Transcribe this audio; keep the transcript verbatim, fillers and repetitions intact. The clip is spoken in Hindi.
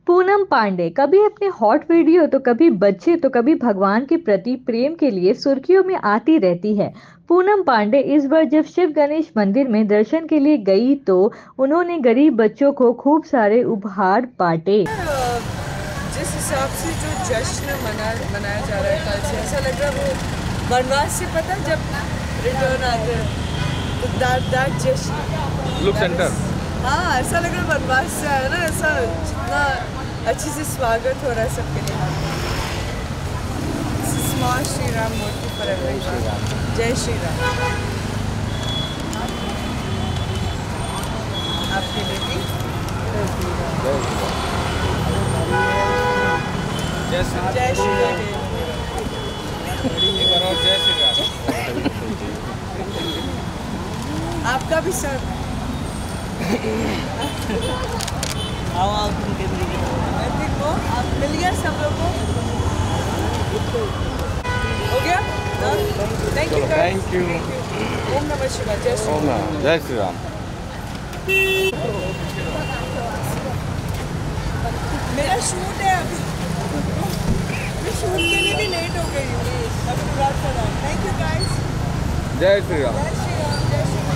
पूनम पांडे कभी अपने हॉट वीडियो तो कभी बच्चे तो कभी भगवान के प्रति प्रेम के लिए सुर्खियों में आती रहती है। पूनम पांडे इस बार जब शिव गणेश मंदिर में दर्शन के लिए गई तो उन्होंने गरीब बच्चों को खूब सारे उपहार बांटे। जिस हिसाब से जो जश्न मना मनाया जा रहा है कल से, ऐसा लग रहा है वो वनवास से पता जब रिटर्न आते हैं तो दैट दैट जश्न लुक सेंटर। हाँ, ऐसा लग रहा है वनवास से आया ना, ऐसा जितना अच्छे से स्वागत हो रहा है सबके लिए। स्मॉल श्री राम मूर्ति पर जय श्री राम। आपकी बेटी जय श्री जय श्री राम। एक बार और जय श्री राम। आपका भी सर। आओ आओ तुम कैमरे की तरफ। आई थिंक वो आप मिल गया सब लोगों को। हो गया? Thank you thank you. ओम नमः शिवाय। जय श्री ओम नमः जय श्री राम। मेरा शूट है अभी, मैं शूट के लिए भी लेट हो गई हूँ। Thank you guys. जय श्री राम। जय श्री राम। जय श्री राम।